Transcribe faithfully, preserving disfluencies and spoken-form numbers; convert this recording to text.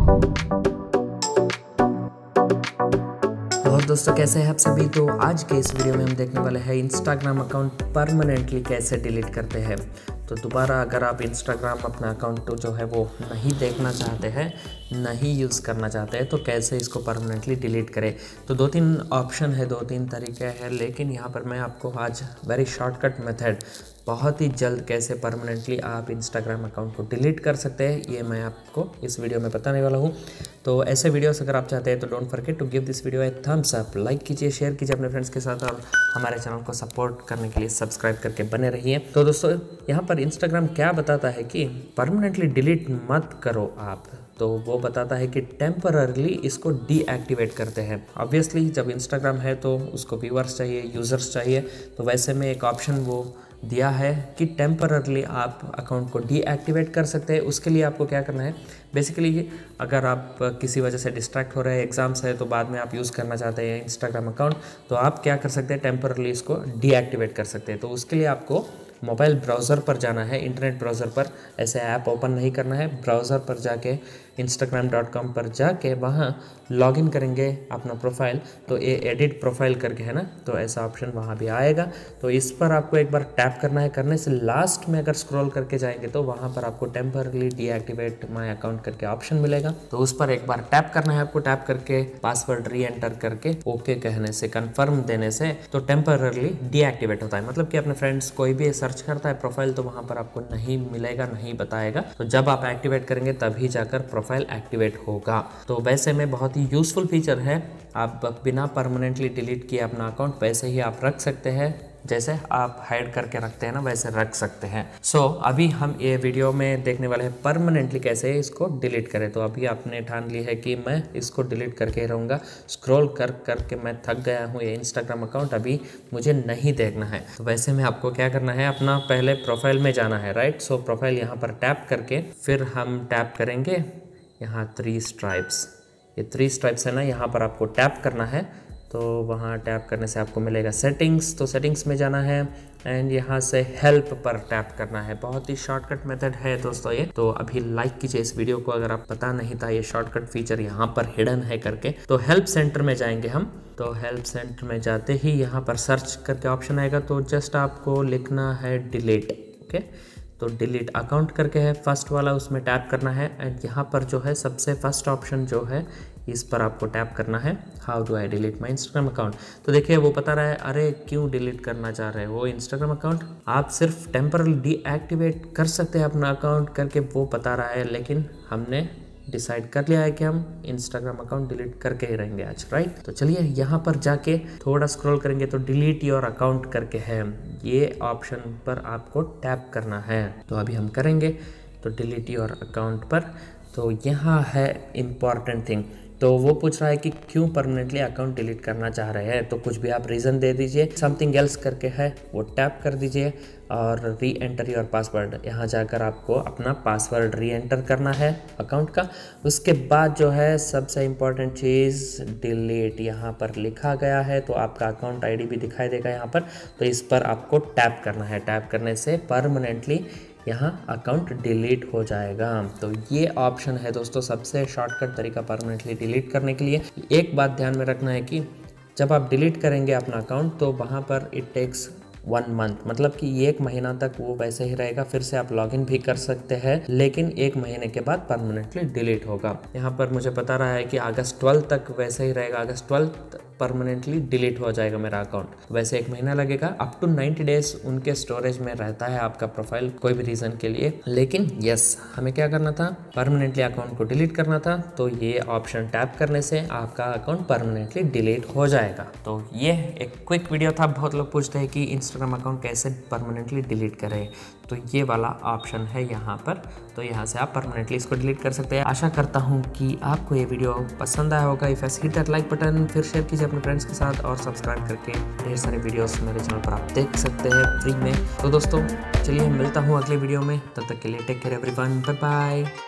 और दोस्तों कैसे हैं आप सभी। तो आज के इस वीडियो में हम देखने वाले हैं इंस्टाग्राम अकाउंट परमानेंटली कैसे डिलीट करते हैं। तो दोबारा अगर आप इंस्टाग्राम अपना अकाउंट तो जो है वो नहीं देखना चाहते हैं, नहीं यूज़ करना चाहते हैं, तो कैसे इसको परमानेंटली डिलीट करें। तो दो तीन ऑप्शन है, दो तीन तरीके हैं, लेकिन यहाँ पर मैं आपको आज वेरी शॉर्टकट मेथड बहुत ही जल्द कैसे परमानेंटली आप इंस्टाग्राम अकाउंट को डिलीट कर सकते हैं, ये मैं आपको इस वीडियो में बताने वाला हूँ। तो ऐसे वीडियोस अगर आप चाहते हैं तो don't forget to give this video a thumbs up, like कीजिए, शेयर कीजिए अपने फ्रेंड्स के साथ और हमारे चैनल को सपोर्ट करने के लिए सब्सक्राइब करके बने रहिए। तो दोस्तों यहाँ पर इंस्टाग्राम क्या बताता है कि परमानेंटली डिलीट मत करो आप, तो वो बताता है कि टेम्पररली इसको डीएक्टिवेट करते हैं। ऑब्वियसली जब इंस्टाग्राम है तो उसको व्यूअर्स चाहिए, यूज़र्स चाहिए, तो वैसे में एक ऑप्शन वो दिया है कि टेम्पररली आप अकाउंट को डीएक्टिवेट कर सकते हैं। उसके लिए आपको क्या करना है, बेसिकली अगर आप किसी वजह से डिस्ट्रैक्ट हो रहे हैं, एग्जाम्स है, तो बाद में आप यूज़ करना चाहते हैं इंस्टाग्राम अकाउंट, तो आप क्या कर सकते हैं, टेम्पररली इसको डीएक्टिवेट कर सकते हैं। तो उसके लिए आपको मोबाइल ब्राउज़र पर जाना है, इंटरनेट ब्राउज़र पर, ऐसे ऐप ओपन नहीं करना है, ब्राउज़र पर जाके इंस्टाग्राम डॉट कॉम पर जाके वहाँ लॉगिन करेंगे अपना प्रोफाइल, तो ये एडिट प्रोफाइल करके है ना, तो ऐसा ऑप्शन वहाँ भी आएगा। तो इस पर आपको एक बार टैप करना है, करने से लास्ट में अगर स्क्रॉल करके जाएंगे तो वहाँ पर आपको टेम्परली डीएक्टिवेट माय अकाउंट करके ऑप्शन मिलेगा। तो उस पर एक बार टैप करना है आपको, टैप करके पासवर्ड री एंटर करके ओके कहने से, कन्फर्म देने से तो टेम्परली डीएक्टिवेट होता है। मतलब कि अपने फ्रेंड्स कोई भी सर्च करता है प्रोफाइल तो वहाँ पर आपको नहीं मिलेगा, नहीं बताएगा। तो जब आप एक्टिवेट करेंगे तभी जाकर प्रोफाइल एक्टिवेट होगा। तो वैसे में बहुत ही यूजफुल फीचर है, आप बिना परमानेंटली डिलीट किए अपना अकाउंट वैसे ही आप रख सकते हैं, जैसे आप हाइड करके रखते हैं ना वैसे रख सकते हैं। सो so, अभी हम ये वीडियो में देखने वाले हैं परमानेंटली कैसे इसको डिलीट करें। तो अभी आपने ठान ली है कि मैं इसको डिलीट करके ही रहूँगा, स्क्रॉल कर करके मैं थक गया हूँ, ये इंस्टाग्राम अकाउंट अभी मुझे नहीं देखना है। तो वैसे में आपको क्या करना है, अपना पहले प्रोफाइल में जाना है, राइट। सो प्रोफाइल यहाँ पर टैप करके फिर हम टैप करेंगे यहाँ थ्री स्ट्राइप्स, ये थ्री स्ट्राइप्स है ना, यहाँ पर आपको टैप करना है। तो वहाँ टैप करने से आपको मिलेगा सेटिंग्स, तो सेटिंग्स में जाना है एंड यहाँ से हेल्प पर टैप करना है। बहुत ही शॉर्टकट मेथड है दोस्तों ये। तो अभी लाइक कीजिए इस वीडियो को अगर आप पता नहीं था ये शॉर्टकट फीचर यहाँ पर हिडन है करके। तो हेल्प सेंटर में जाएंगे हम, तो हेल्प सेंटर में जाते ही यहाँ पर सर्च करके ऑप्शन आएगा, तो जस्ट आपको लिखना है डिलीट, ओके। तो डिलीट अकाउंट करके है फर्स्ट वाला, उसमें टैप करना है एंड यहाँ पर जो है सबसे फर्स्ट ऑप्शन जो है इस पर आपको टैप करना है, how do I delete my Instagram account. तो देखिए वो बता रहा है, अरे क्यों डिलीट करना चाह रहे हैं वो इंस्टाग्राम अकाउंट, आप सिर्फ टेम्परली डीएक्टिवेट कर सकते हैं अपना अकाउंट करके वो बता रहा है, लेकिन हमने डिसाइड कर लिया है कि हम इंस्टाग्राम अकाउंट डिलीट करके ही रहेंगे आज, राइट। तो चलिए यहाँ पर जाके थोड़ा स्क्रॉल करेंगे तो डिलीट योर अकाउंट करके है, ये ऑप्शन पर आपको टैप करना है। तो अभी हम करेंगे तो डिलीट योर अकाउंट पर। तो यहाँ है इम्पॉर्टेंट थिंग, तो वो पूछ रहा है कि क्यों परमानेंटली अकाउंट डिलीट करना चाह रहे हैं, तो कुछ भी आप रीज़न दे दीजिए, समथिंग एल्स करके है वो टैप कर दीजिए और री एंटर योर पासवर्ड, यहाँ जाकर आपको अपना पासवर्ड री एंटर करना है अकाउंट का। उसके बाद जो है सबसे इम्पॉर्टेंट चीज़ डिलीट यहाँ पर लिखा गया है, तो आपका अकाउंट आईडी भी दिखाई देगा यहाँ पर, तो इस पर आपको टैप करना है। टैप करने से परमानेंटली यहाँ अकाउंट डिलीट हो जाएगा। तो ये ऑप्शन है दोस्तों सबसे शॉर्टकट तरीका परमानेंटली डिलीट करने के लिए। एक बात ध्यान में रखना है कि जब आप डिलीट करेंगे अपना अकाउंट तो वहाँ पर इट टेक्स वन मंथ, मतलब कि एक महीना तक वो वैसे ही रहेगा, फिर से आप लॉगिन भी कर सकते हैं, लेकिन एक महीने के बाद परमानेंटली डिलीट होगा। यहाँ पर मुझे बता रहा है कि अगस्त ट्वेल्थ तक वैसे ही रहेगा, अगस्त ट्वेल्थ परमानेंटली डिलीट हो जाएगा मेरा अकाउंट। वैसे एक महीना लगेगा, अप टू नाइन्टी डेज उनके स्टोरेज में रहता है आपका प्रोफाइल कोई भी रीज़न के लिए। लेकिन यस, हमें क्या करना था, परमानेंटली अकाउंट को डिलीट करना था, तो ये ऑप्शन टैप करने से आपका अकाउंट परमानेंटली डिलीट हो जाएगा। तो ये एक क्विक वीडियो था। बहुत लोग पूछते हैं कि इंस्टाग्राम अकाउंट कैसे परमानेंटली डिलीट करें, तो ये वाला ऑप्शन है यहाँ पर, तो यहाँ से आप परमानेंटली इसको डिलीट कर सकते हैं। आशा करता हूँ कि आपको ये वीडियो पसंद आया होगा। If yes hit that like button, फिर शेयर कीजिए अपने फ्रेंड्स के साथ और सब्सक्राइब करके ढेर सारे वीडियोस मेरे चैनल पर आप देख सकते हैं फ्री में। तो दोस्तों चलिए मिलता हूँ अगले वीडियो में, तब तक के लिए take care everyone, bye bye.